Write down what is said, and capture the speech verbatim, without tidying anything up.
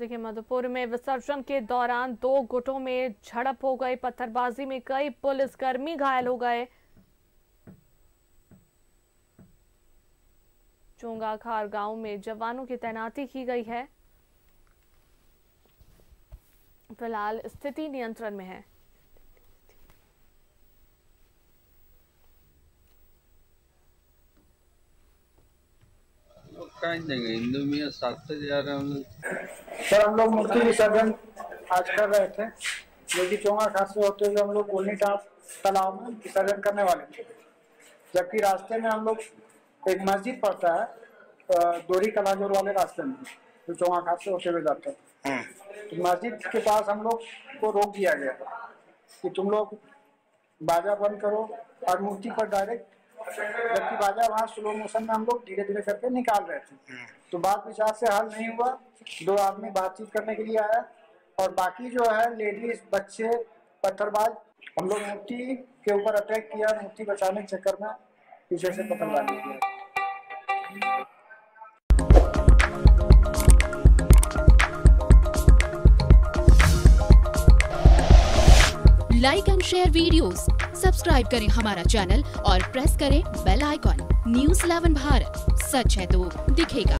देखिए, मधुपुर में विसर्जन के दौरान दो गुटों में झड़प हो गई। पत्थरबाजी में कई पुलिसकर्मी घायल हो गए। चोंगाखार गांव में जवानों की तैनाती की गई है। फिलहाल स्थिति नियंत्रण में है। हिंदू में सात से जा रहे हैं सर। हम लोग मूर्ति विसर्जन आज कर रहे थे, जो कि चोंगाखार से होते हुए हम लोग गोलनी टाप तालाब में विसर्जन करने वाले थे। जबकि रास्ते में हम लोग एक मस्जिद पड़ता है दोरी कलाजोर वाले रास्ते में, जो चोंगाखार से होते हुए जाते हैं। तो मस्जिद के पास हम लोग को रोक दिया गया कि तुम लोग बाजा बंद करो और मूर्ति पर डायरेक्ट, जबकि बाजा वहाँ स्लो मोशन में हम लोग धीरे धीरे करके निकाल रहे थे। तो बात विचार से हल नहीं हुआ। दो आदमी बातचीत करने के लिए आया और बाकी जो है लेडीज, बच्चे, पत्थरबाज, हम लोग मूर्ति के ऊपर अटैक किया। मूर्ति बचाने के चक्कर में पीछे से पत्थरबाजी किया। Like and share videos, subscribe करें हमारा चैनल और प्रेस करें bell icon. News eleven Bharat, सच है तो दिखेगा।